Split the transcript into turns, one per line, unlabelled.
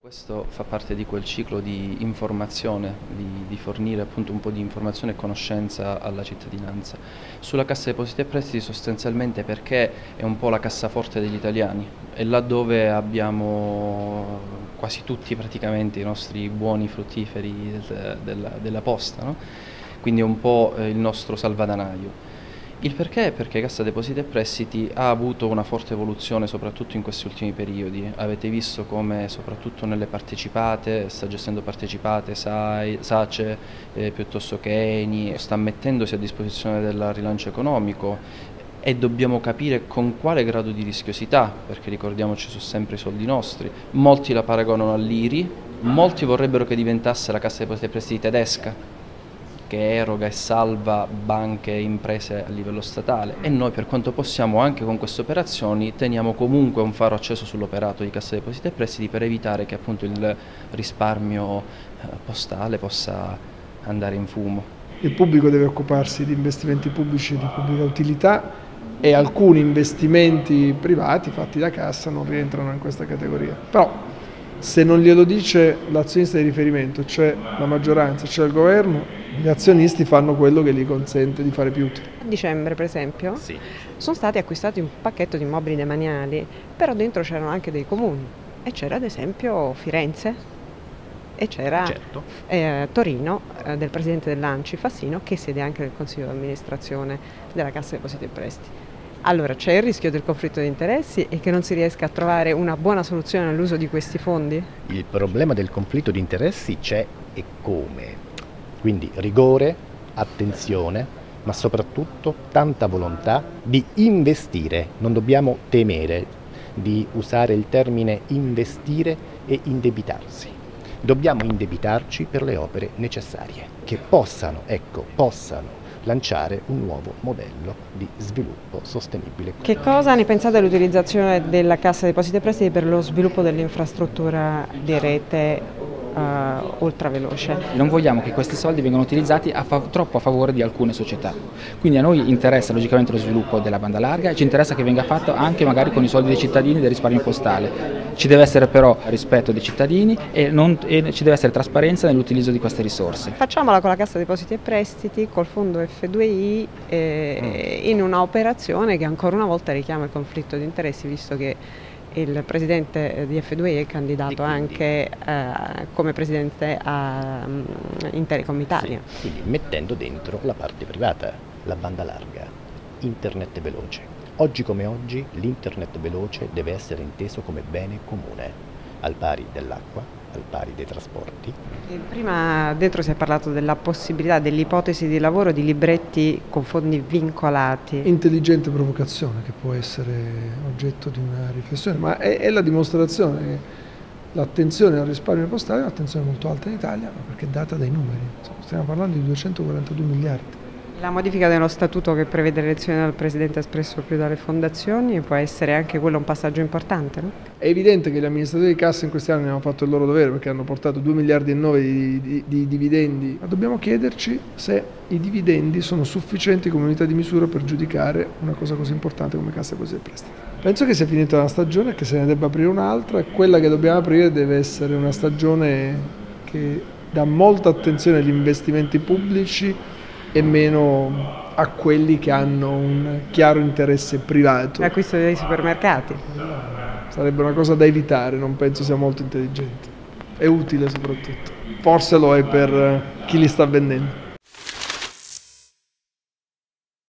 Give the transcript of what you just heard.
Questo fa parte di quel ciclo di informazione, di fornire appunto un po' di informazione e conoscenza alla cittadinanza. Sulla Cassa Depositi e Prestiti sostanzialmente perché è un po' la cassaforte degli italiani, è là dove abbiamo quasi tutti praticamente i nostri buoni fruttiferi della posta, no? Quindi è un po' il nostro salvadanaio. Il perché è perché Cassa Depositi e Prestiti ha avuto una forte evoluzione soprattutto in questi ultimi periodi. Avete visto come soprattutto nelle partecipate, sta gestendo partecipate, SACE, piuttosto che ENI, sta mettendosi a disposizione del rilancio economico e dobbiamo capire con quale grado di rischiosità, perché ricordiamoci sono sempre i soldi nostri. Molti la paragonano all'IRI, molti vorrebbero che diventasse la Cassa Depositi e Prestiti tedesca, che eroga e salva banche e imprese a livello statale, e noi per quanto possiamo anche con queste operazioni teniamo comunque un faro acceso sull'operato di Cassa Depositi e Prestiti per evitare che appunto il risparmio postale possa andare in fumo.
Il pubblico deve occuparsi di investimenti pubblici di pubblica utilità e alcuni investimenti privati fatti da Cassa non rientrano in questa categoria. Però se non glielo dice l'azionista di riferimento, cioè la maggioranza, cioè il governo, gli azionisti fanno quello che gli consente di fare più utile.
A dicembre, per esempio, sono stati acquistati un pacchetto di immobili demaniali, però dentro c'erano anche dei comuni e c'era ad esempio Firenze e c'era Torino del presidente dell'ANCI Fassino, che siede anche nel consiglio di amministrazione della Cassa Depositi e Prestiti. Allora c'è il rischio del conflitto di interessi e che non si riesca a trovare una buona soluzione all'uso di questi fondi?
Il problema del conflitto di interessi c'è e come. Quindi rigore, attenzione, ma soprattutto tanta volontà di investire. Non dobbiamo temere di usare il termine investire e indebitarsi. Dobbiamo indebitarci per le opere necessarie che possano lanciare un nuovo modello di sviluppo sostenibile.
Che cosa ne pensate dell'utilizzazione della Cassa Depositi e Prestiti per lo sviluppo dell'infrastruttura di rete ultraveloce?
Non vogliamo che questi soldi vengano utilizzati troppo a favore di alcune società, quindi a noi interessa logicamente lo sviluppo della banda larga e ci interessa che venga fatto anche magari con i soldi dei cittadini del risparmio postale. Ci deve essere però rispetto dei cittadini e ci deve essere trasparenza nell'utilizzo di queste risorse.
Facciamola con la Cassa Depositi e Prestiti, col fondo F2I, in una operazione che ancora una volta richiama il conflitto di interessi, visto che il presidente di F2I è candidato anche come presidente in Telecom Italia.
Sì, quindi mettendo dentro la parte privata, la banda larga, internet veloce. Oggi come oggi l'internet veloce deve essere inteso come bene comune, al pari dell'acqua, al pari dei trasporti.
Prima dentro si è parlato della possibilità, dell'ipotesi di lavoro di libretti con fondi vincolati.
Intelligente provocazione che può essere oggetto di una riflessione, ma è la dimostrazione che l'attenzione al risparmio postale è un'attenzione molto alta in Italia, perché è data dai numeri. Stiamo parlando di 242 miliardi.
La modifica dello statuto che prevede l'elezione del presidente espresso più dalle fondazioni può essere anche quello un passaggio importante, no?
È evidente che gli amministratori di Cassa in questi anni hanno fatto il loro dovere perché hanno portato 2 miliardi e 9 di dividendi, ma dobbiamo chiederci se i dividendi sono sufficienti come unità di misura per giudicare una cosa così importante come Cassa Depositi e Prestiti. Penso che sia finita una stagione e che se ne debba aprire un'altra, e quella che dobbiamo aprire deve essere una stagione che dà molta attenzione agli investimenti pubblici e meno a quelli che hanno un chiaro interesse privato.
L'acquisto dei supermercati.
Sarebbe una cosa da evitare, non penso sia molto intelligente. È utile soprattutto. Forse lo è per chi li sta vendendo.